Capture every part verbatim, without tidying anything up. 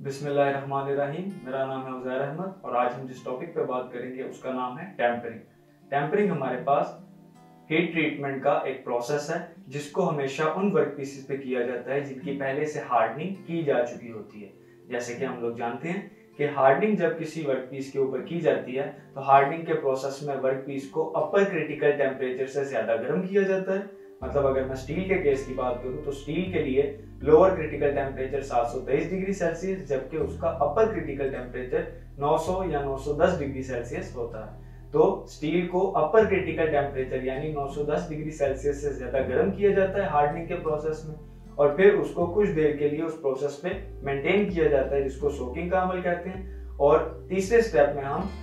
बिस्मिल्लाहिर्रहमानिर्रहीम। मेरा नाम है उज़ैर अहमद और आज हम जिस टॉपिक पे बात करेंगे उसका नाम है टेम्परिंग। टेम्परिंग हमारे पास हीट ट्रीटमेंट का एक प्रोसेस है जिसको हमेशा उन वर्क पीसेस पे किया जाता है जिनकी पहले से हार्डनिंग की जा चुकी होती है। जैसे कि हम लोग जानते हैं कि हार्डनिंग जब किसी वर्क पीस के ऊपर की जाती है तो हार्डनिंग के प्रोसेस में वर्क पीस को अपर क्रिटिकल टेम्परेचर से ज्यादा गर्म किया जाता है। मतलब अगर मैं स्टील के केस की बात करूं तो स्टील के लिए लोअर क्रिटिकल टेम्परेचर सात सौ तेईस डिग्री सेल्सियस जबकि उसका अपर क्रिटिकल टेम्परेचर नौ सौ या नौ सौ दस डिग्री सेल्सियस होता है। तो स्टील को अपर क्रिटिकल टेम्परेचर यानी नौ सौ दस डिग्री सेल्सियस से ज्यादा गर्म किया जाता है हार्डनिंग के प्रोसेस में और फिर उसको कुछ देर के लिए उस प्रोसेस में मेंटेन किया जाता है जिसको सोकिंग का अमल कहते हैं। और तीसरे स्टेप में हम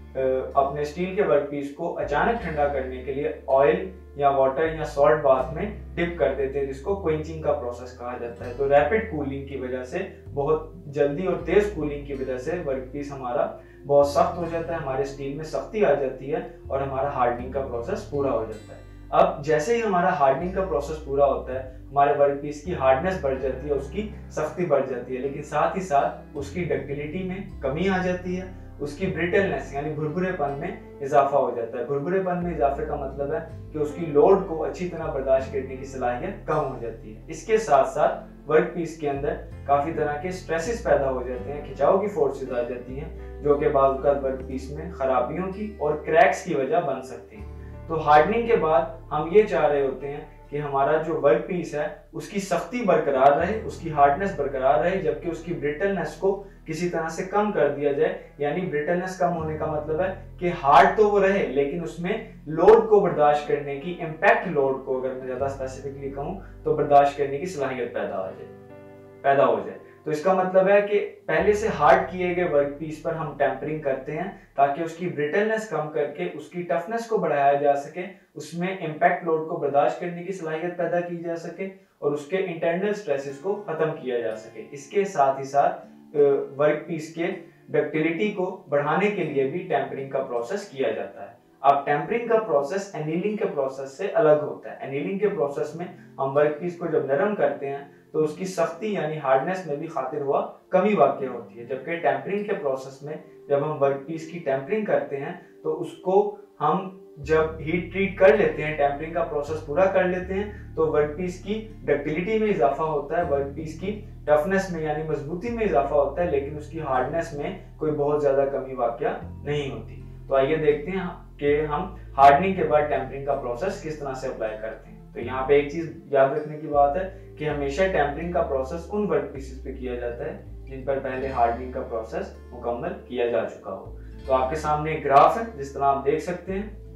अपने स्टील के वर्कपीस को अचानक ठंडा करने के लिए ऑयल या वाटर या सॉल्ट बाथ में डिप कर देते हैं जिसको क्विंचिंग का प्रोसेस कहा जाता है। तो रैपिड कूलिंग की वजह से, बहुत जल्दी और तेज कूलिंग की वजह से वर्कपीस हमारा बहुत सख्त हो जाता है, हमारे स्टील में सख्ती आ जाती है और हमारा हार्डनिंग का प्रोसेस पूरा हो जाता है। अब जैसे ही हमारा हार्डनिंग का प्रोसेस पूरा होता है हमारे वर्कपीस की हार्डनेस बढ़ जाती है, उसकी सख्ती बढ़ जाती है, लेकिन साथ ही साथ उसकी डक्टिलिटी में कमी आ जाती है, उसकी ब्रिटलनेस यानी भुरभुरेपन में इजाफा हो जाता है। भुरभुरेपन में इजाफे का मतलब है कि उसकी लोड को अच्छी तरह बर्दाश्त करने की सलाहियत कम हो जाती है। इसके साथ साथ वर्कपीस के अंदर काफी तरह के स्ट्रेसेस पैदा हो जाते हैं, खिंचाव की फोर्सेस आ जाती हैं जो कि बाद वर्कपीस में खराबियों की और क्रैक्स की वजह बन सकती है। तो हार्डनिंग के बाद हम ये चाह रहे होते हैं कि हमारा जो वर्क पीस है उसकी सख्ती बरकरार रहे, उसकी हार्डनेस बरकरार रहे, जबकि उसकी ब्रिटलनेस को किसी तरह से कम कर दिया जाए। यानी ब्रिटलनेस कम होने का मतलब है कि हार्ड तो वो रहे लेकिन उसमें लोड को बर्दाश्त करने की, इम्पैक्ट लोड को अगर मैं ज्यादा स्पेसिफिकली कहूं तो बर्दाश्त करने की सलाहियत पैदा हो जाए पैदा हो जाए तो इसका मतलब है कि पहले से हार्ड किए गए वर्क पीस पर हम टेम्परिंग करते हैं ताकि उसकी ब्रिटलनेस कम करके उसकी टफनेस को बढ़ाया जा सके, उसमें इम्पैक्ट लोड को बर्दाश्त करने की सलाहियत पैदा की जा सके और उसके इंटरनल स्ट्रेसेस को खत्म किया जा सके। इसके साथ ही साथ वर्क पीस के डक्टिलिटी को बढ़ाने के लिए भी टेम्परिंग का प्रोसेस किया जाता है। अब टेम्परिंग का प्रोसेस एनीलिंग के प्रोसेस से अलग होता है। एनीलिंग के प्रोसेस में हम वर्क पीस को जब नरम करते हैं तो उसकी सख्ती यानी हार्डनेस में भी खातिर हुआ कमी वाक़ई होती है, जबकि टेम्परिंग के प्रोसेस में जब हम वर्क पीस की टेम्परिंग करते हैं तो उसको हम जब हीट ट्रीट कर लेते हैं, टेम्परिंग का प्रोसेस पूरा कर लेते हैं तो वर्क पीस की डक्टिलिटी में इजाफा होता है, वर्क पीस की टफनेस में यानी मजबूती में इजाफा होता है, लेकिन उसकी हार्डनेस में कोई बहुत ज्यादा कमी वाक़ई नहीं होती। तो आइए देखते हैं कि हम हार्डनिंग के बाद टेम्परिंग का प्रोसेस किस तरह से अप्लाई करते हैं। तो यहाँ पे एक चीज याद रखने की बात है कि हमेशा टेम्परिंग का प्रोसेस उन वर्क पीसेस पे किया जाता है जिन पर पहले हार्डनिंग का प्रोसेस मुकम्मल किया जा चुका हो। तो आपके सामने एक ग्राफ है जिस तरह आप देख सकते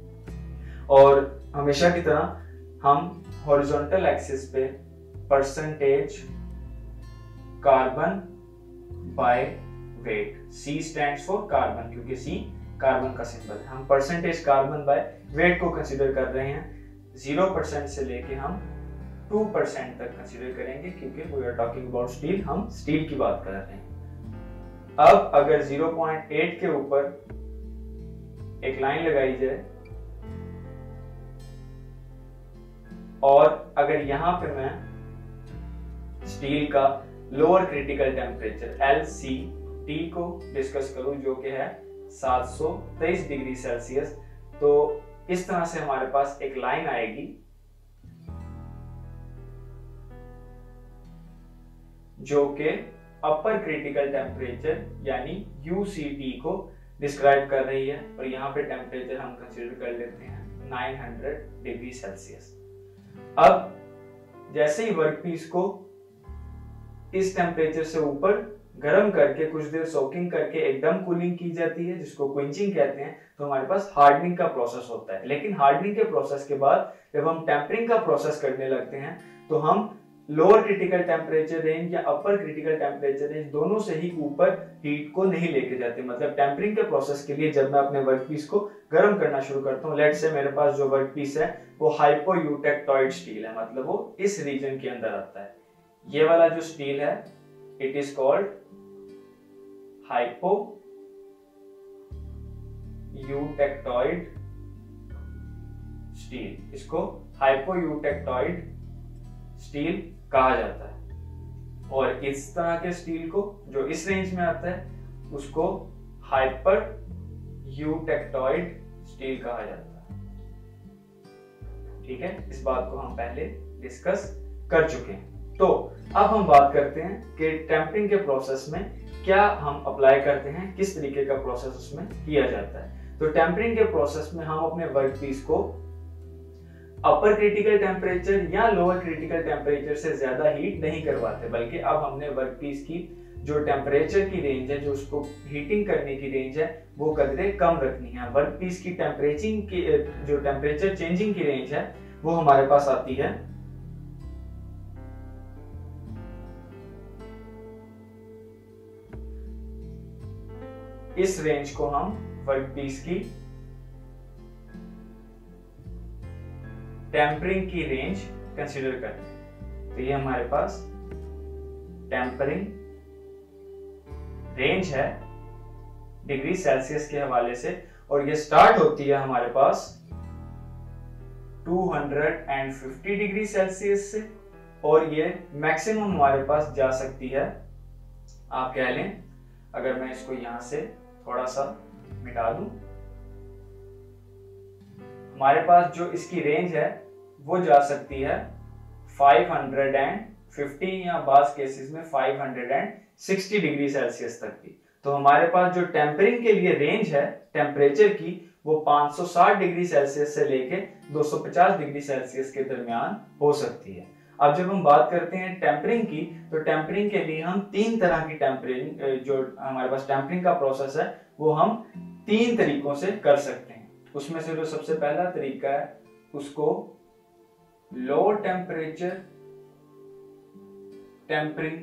हैं और हमेशा की तरह हम हॉरिजॉन्टल एक्सिस पे percentage carbon by weight, C stands for carbon क्योंकि C कार्बन का सिंबल है, हम परसेंटेज कार्बन बाय वेट को कंसीडर कर रहे हैं। जीरो परसेंट से लेके हम टू परसेंट तक कंसीडर करेंगे क्योंकि we are talking about steel, हम स्टील की बात कर रहे हैं। अब अगर ज़ीरो पॉइंट एट के ऊपर एक लाइन लगाई जाए और अगर यहां पे मैं स्टील का lower critical temperature L C T को डिस्कस करूं जो कि है सात सौ तेईस डिग्री सेल्सियस, तो इस तरह से हमारे पास एक लाइन आएगी जो कि अपर क्रिटिकल टेम्परेचर यानी यू सी टी को डिस्क्राइब कर रही है और यहाँ पे टेम्परेचर हम कंसीडर कर लेते हैं नौ सौ डिग्री सेल्सियस। अब जैसे ही वर्कपीस को इस टेम्परेचर से ऊपर गर्म करके कुछ देर सोकिंग करके एकदम कूलिंग की जाती है जिसको क्विंचिंग कहते हैं, तो हमारे पास हार्डनिंग का प्रोसेस होता है। लेकिन हार्डनिंग के प्रोसेस के बाद जब हम टेम्परिंग का प्रोसेस करने लगते हैं तो हम लोअर क्रिटिकल टेम्परेचर रेंज या अपर क्रिटिकल टेम्परेचर रेंज दोनों से ही ऊपर हीट को नहीं लेके जाते। मतलब टेम्परिंग के प्रोसेस के लिए जब मैं अपने वर्कपीस को गर्म करना शुरू करता हूँ, लेट्स से मेरे पास जो वर्कपीस है वो हाइपोयूटेक्टॉइड स्टील है, मतलब वो इस रीजन के अंदर आता है। ये वाला जो स्टील है it is called hypoeutectoid steel, इसको हाइपोयूटेक्टॉइड स्टील कहा जाता है। और इस तरह के स्टील को जो इस रेंज में आता है उसको हाइपर यूटेक्टॉइड स्टील कहा जाता है। ठीक है, इस बात को हम पहले डिस्कस कर चुके हैं। तो अब हम बात करते हैं कि टेम्परिंग के प्रोसेस में क्या हम अप्लाई करते हैं, किस तरीके का प्रोसेस उसमें किया जाता है। तो टेम्परिंग के प्रोसेस में हम अपने वर्कपीस को अपर क्रिटिकल टेम्परेचर या लोअर क्रिटिकल टेम्परेचर से ज्यादा हीट नहीं करवाते, बल्कि अब हमने वर्कपीस की जो टेम्परेचर की रेंज है, जो उसको हीटिंग करने की रेंज है, वो कदरे कम रखनी है। वर्कपीस की टेम्परेचर की जो टेम्परेचर चेंजिंग की रेंज है वो हमारे पास आती है इस रेंज को हम वर्कपीस की टेम्परिंग की रेंज कंसीडर करते हैं। तो ये हमारे पास टेम्परिंग रेंज है डिग्री सेल्सियस के हवाले से, और ये स्टार्ट होती है हमारे पास दो सौ पचास डिग्री सेल्सियस से, और ये मैक्सिमम हमारे पास जा सकती है, आप कह लें, अगर मैं इसको यहां से थोड़ा सा मिटा दूं, हमारे पास जो इसकी रेंज है वो जा सकती है पाँच सौ पचास या बास केसेस में पाँच सौ साठ डिग्री सेल्सियस तक की। तो हमारे पास जो टेम्परिंग के लिए रेंज है टेम्परेचर की वो पाँच सौ साठ डिग्री सेल्सियस से लेके दो सौ पचास डिग्री सेल्सियस के दरमियान हो सकती है। अब जब हम बात करते हैं टेम्परिंग की, तो टेम्परिंग के लिए हम तीन तरह की टेम्परिंग, जो हमारे पास टेम्परिंग का प्रोसेस है वो हम तीन तरीकों से कर सकते हैं। उसमें से जो सबसे पहला तरीका है उसको लो टेम्परेचर टेम्परिंग,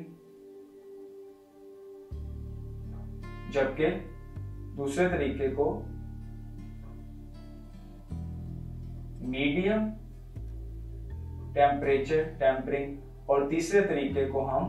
जबकि दूसरे तरीके को मीडियम टेम्परेचर टेम्परिंग, और तीसरे तरीके को हम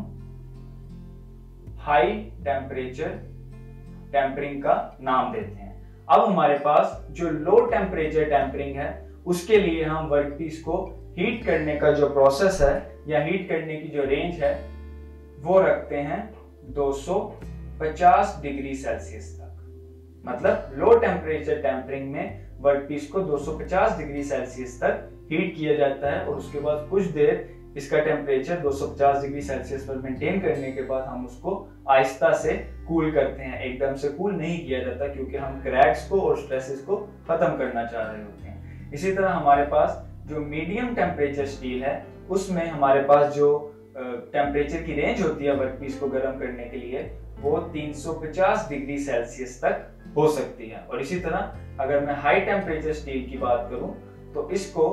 हाई टेम्परेचर टेम्परिंग का नाम देते हैं। अब हमारे पास जो लो टेम्परेचर टेम्परिंग है उसके लिए हम वर्कपीस को हीट करने का जो प्रोसेस है या हीट करने की जो रेंज है वो रखते हैं दो सौ पचास डिग्री सेल्सियस तक। मतलब लो टेम्परेचर टेम्परिंग में वर्कपीस को दो सौ पचास डिग्री सेल्सियस तक हीट किया जाता है, और उसके बाद कुछ देर इसका टेम्परेचर दो सौ पचास डिग्री सेल्सियस पर मेंटेन करने के बाद हम उसको आहिस्ता से कूल करते हैं। एकदम से कूल नहीं किया जाता, क्योंकि हम क्रैक्स को और स्ट्रेसेस को खत्म करना चाह रहे होते हैं। इसी तरह हमारे पास जो मीडियम टेम्परेचर स्टील है उसमें हमारे पास जो टेम्परेचर की रेंज होती है वर्कपीस को गर्म करने के लिए वो तीन सौ पचास डिग्री सेल्सियस तक हो सकती है। और इसी तरह अगर मैं हाई टेम्परेचर स्टील की बात करूं तो इसको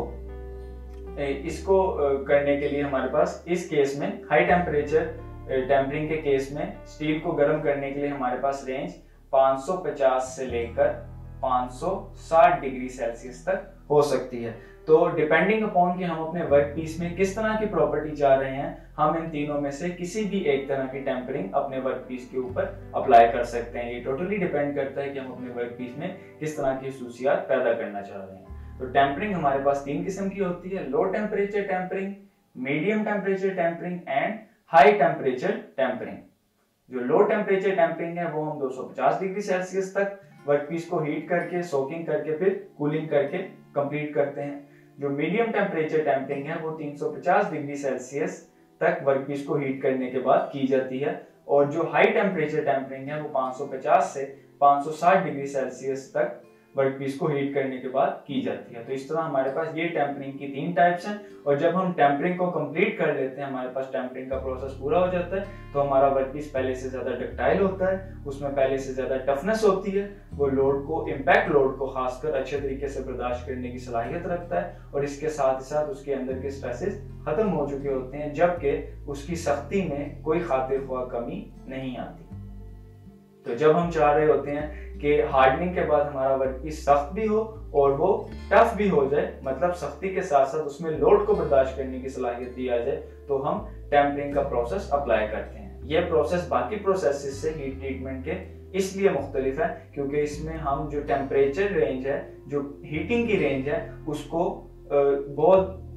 इसको करने के लिए हमारे पास इस केस में हाई टेम्परेचर टेम्परिंग के केस में स्टील को गर्म करने के लिए हमारे पास रेंज पाँच सौ पचास से लेकर पाँच सौ साठ डिग्री सेल्सियस तक हो सकती है। तो डिपेंडिंग अपॉन कि हम अपने वर्कपीस में किस तरह की प्रॉपर्टी चाह रहे हैं, हम इन तीनों में से किसी भी एक तरह की टेम्परिंग अपने वर्कपीस के ऊपर अप्लाई कर सकते हैं। ये टोटली डिपेंड करता है कि हम अपने वर्कपीस में किस तरह की खसूसियात पैदा करना चाह रहे हैं। तो टेम्परिंग हमारे पास तीन किस्म की होती है, low temperature tempering, medium temperature tempering and high temperature tempering. जो लो टेम्परेचर टेम्परिंग है वो हम दो सौ पचास डिग्री सेल्सियस तक वर्कपीस को हीट करके, सोकिंग करके, फिर कूलिंग करके कंप्लीट करते हैं। जो मीडियम टेम्परेचर टेम्परिंग है वो तीन सौ पचास डिग्री सेल्सियस तक वर्कपीस को हीट करने के बाद की जाती है, और जो हाई टेम्परेचर टेम्परिंग है वो पाँच सौ पचास से पाँच सौ साठ डिग्री सेल्सियस तक वर्कपीस को हीट करने के बाद की जाती है। तो इस तरह हमारे पास ये टेम्परिंग की तीन टाइप्स हैं, और जब हम टेम्परिंग को कंप्लीट कर लेते हैं, हमारे पास टेम्परिंग का प्रोसेस पूरा हो जाता है, तो हमारा वर्कपीस पहले से ज्यादा डक्टाइल होता है, उसमें पहले से ज्यादा टफनेस होती है, वो लोड को, इम्पैक्ट लोड को खासकर अच्छे तरीके से बर्दाश्त करने की सलाहियत रखता है, और इसके साथ ही साथ उसके अंदर के स्ट्रेसेस खत्म हो चुके होते हैं, जबकि उसकी सख्ती में कोई खातिर ख्वाह कमी नहीं आती। तो जब हम चाह रहे होते हैं कि हार्डनिंग के बाद हमारा वर्कपीस सख्त भी हो और वो टफ भी हो जाए, मतलब सख्ती के साथ साथ उसमें लोड को बर्दाश्त करने की सलाहियत भी आ जाए, तो हम टेम्परिंग का प्रोसेस अप्लाई करते हैं। ये प्रोसेस बाकी प्रोसेस से हीट ट्रीटमेंट के इसलिए मुख्तलिफ है क्योंकि इसमें हम जो टेम्परेचर रेंज है, जो हीटिंग की रेंज है, उसको बहुत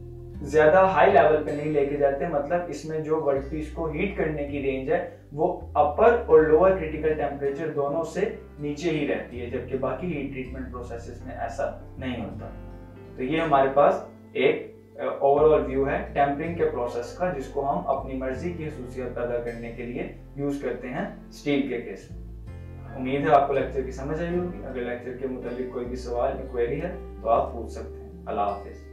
ज्यादा हाई लेवल पे नहीं लेके जाते, मतलब इसमें जो वर्कपीस को हीट करने की रेंज है वो अपर और लोअर क्रिटिकल टेम्परेचर दोनों से नीचे ही रहती है, जबकि बाकी हीट ट्रीटमेंट प्रोसेसेस में ऐसा नहीं होता। तो ये हमारे पास एक ओवरऑल व्यू है टेम्परिंग के प्रोसेस का, जिसको हम अपनी मर्जी की खसूसियत पैदा करने के लिए यूज करते हैं स्टील के केस में। उम्मीद है आपको लेक्चर की समझ आई होगी। अगर लेक्चर के मुताबिक कोई भी सवाल या क्वेरी है तो आप पूछ सकते हैं। अल्लाह हाफिज।